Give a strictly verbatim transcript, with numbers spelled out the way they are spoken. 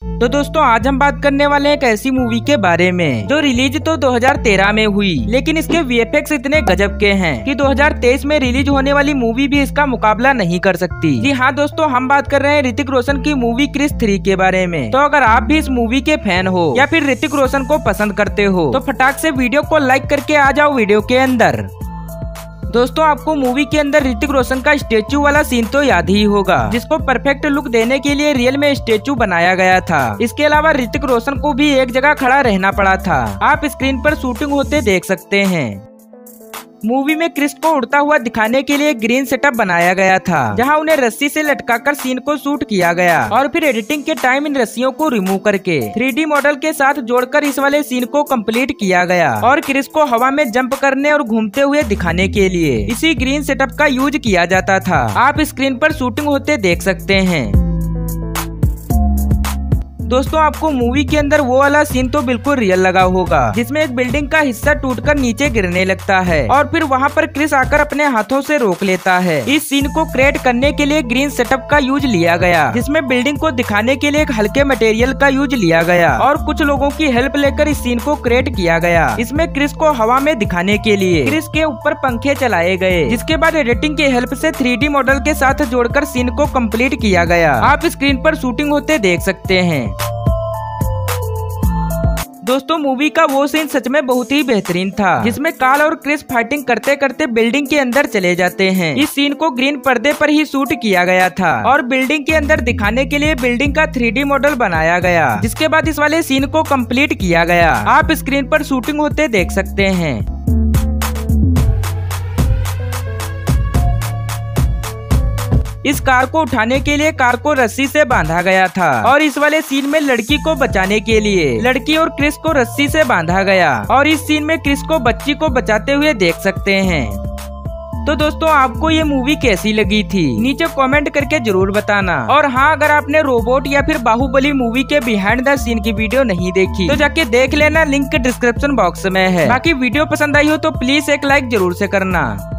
तो दोस्तों आज हम बात करने वाले हैं एक ऐसी मूवी के बारे में जो रिलीज तो दो हज़ार तेरह में हुई, लेकिन इसके वीएफएक्स इतने गजब के हैं कि दो हज़ार तेईस में रिलीज होने वाली मूवी भी इसका मुकाबला नहीं कर सकती। जी हाँ दोस्तों, हम बात कर रहे हैं ऋतिक रोशन की मूवी क्रिस थ्री के बारे में। तो अगर आप भी इस मूवी के फैन हो या फिर ऋतिक रोशन को पसंद करते हो तो फटाक से वीडियो को लाइक करके आ जाओ वीडियो के अंदर। दोस्तों आपको मूवी के अंदर ऋतिक रोशन का स्टेचू वाला सीन तो याद ही होगा, जिसको परफेक्ट लुक देने के लिए रियल में स्टेचू बनाया गया था। इसके अलावा ऋतिक रोशन को भी एक जगह खड़ा रहना पड़ा था। आप स्क्रीन पर शूटिंग होते देख सकते हैं। मूवी में क्रिस को उड़ता हुआ दिखाने के लिए ग्रीन सेटअप बनाया गया था, जहां उन्हें रस्सी से लटकाकर सीन को शूट किया गया और फिर एडिटिंग के टाइम इन रस्सियों को रिमूव करके थ्री डी मॉडल के साथ जोड़कर इस वाले सीन को कंप्लीट किया गया और क्रिस को हवा में जंप करने और घूमते हुए दिखाने के लिए इसी ग्रीन सेटअप का यूज किया जाता था। आप स्क्रीन पर शूटिंग होते देख सकते हैं। दोस्तों आपको मूवी के अंदर वो वाला सीन तो बिल्कुल रियल लगा होगा, जिसमें एक बिल्डिंग का हिस्सा टूटकर नीचे गिरने लगता है और फिर वहां पर क्रिस आकर अपने हाथों से रोक लेता है। इस सीन को क्रिएट करने के लिए ग्रीन सेटअप का यूज लिया गया, जिसमें बिल्डिंग को दिखाने के लिए एक हल्के मटेरियल का यूज लिया गया और कुछ लोगों की हेल्प लेकर इस सीन को क्रिएट किया गया। इसमें क्रिस को हवा में दिखाने के लिए क्रिस के ऊपर पंखे चलाए गए, जिसके बाद एडिटिंग की हेल्प से थ्री डी मॉडल के साथ जोड़कर सीन को कंप्लीट किया गया। आप स्क्रीन पर शूटिंग होते देख सकते हैं। दोस्तों मूवी का वो सीन सच में बहुत ही बेहतरीन था, जिसमें कार्ल और क्रिस फाइटिंग करते करते बिल्डिंग के अंदर चले जाते हैं। इस सीन को ग्रीन पर्दे पर ही शूट किया गया था और बिल्डिंग के अंदर दिखाने के लिए बिल्डिंग का थ्री डी मॉडल बनाया गया, जिसके बाद इस वाले सीन को कंप्लीट किया गया। आप स्क्रीन पर शूटिंग होते देख सकते हैं। इस कार को उठाने के लिए कार को रस्सी से बांधा गया था और इस वाले सीन में लड़की को बचाने के लिए लड़की और क्रिस को रस्सी से बांधा गया और इस सीन में क्रिस को बच्ची को बचाते हुए देख सकते हैं। तो दोस्तों आपको ये मूवी कैसी लगी थी नीचे कमेंट करके जरूर बताना। और हाँ, अगर आपने रोबोट या फिर बाहुबली मूवी के बिहाइंड द सीन की वीडियो नहीं देखी तो जाके देख लेना, लिंक डिस्क्रिप्शन बॉक्स में है। बाकी वीडियो पसंद आई हो तो प्लीज एक लाइक जरूर से करना।